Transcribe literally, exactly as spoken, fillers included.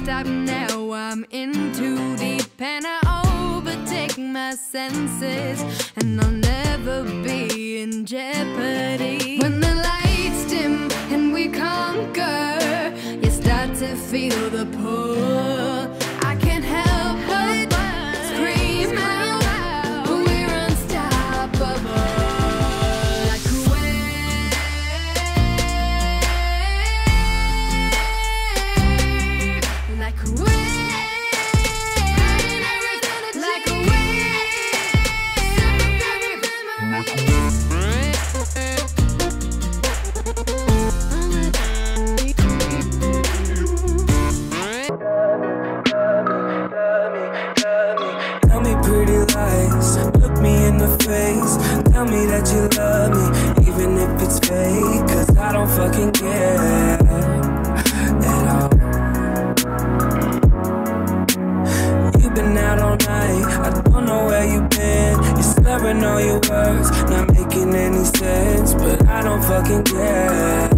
stop now, I'm in too deep, and I overtake my senses, and I'll never be in jeopardy. When the lights dim and we conquer, you start to feel the pull. I can't help but scream out, we're unstoppable. Like a wave, like a wave, like a Tell me pretty lies, look me in the face. Tell me that you love me, even if it's fake. Cause I don't fucking care at all. You've been out all night, I don't know where you've been. You're slurring all your words, not making any sense. But I don't fucking care.